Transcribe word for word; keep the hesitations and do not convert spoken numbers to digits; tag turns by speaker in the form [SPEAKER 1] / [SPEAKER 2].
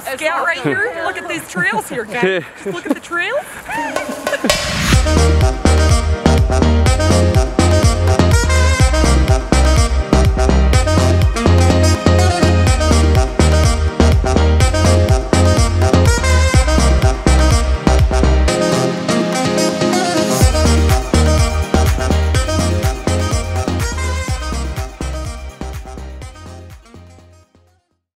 [SPEAKER 1] scout right here. Look at these trails here, guys. Just look at the trails.